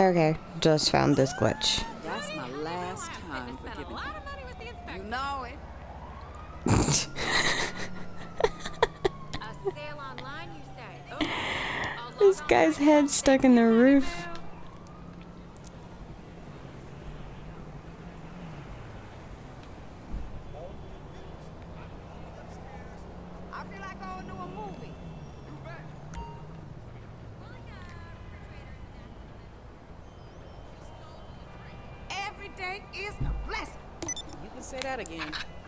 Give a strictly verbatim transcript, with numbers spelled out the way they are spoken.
Okay, just found this glitch. That's my last time forgiving you. You know it. This guy's head stuck in the roof. I feel like going to a movie. Every day is a blessing. You can say that again.